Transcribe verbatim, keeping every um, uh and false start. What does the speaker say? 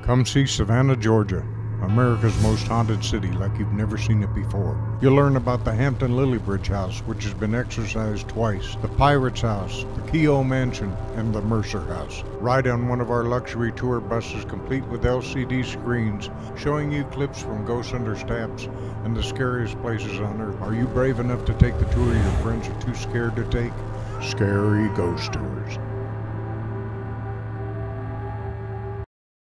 Come see Savannah, Georgia, America's most haunted city like you've never seen it before. You'll learn about the Hampton Lillibridge House, which has been exorcised twice, the Pirate's House, the Kehoe Mansion, and the Mercer House. Ride on one of our luxury tour buses complete with L C D screens showing you clips from Ghosts Under Steps and the Scariest Places on Earth. Are you brave enough to take the tour your friends are too scared to take? Scary Ghost Tours.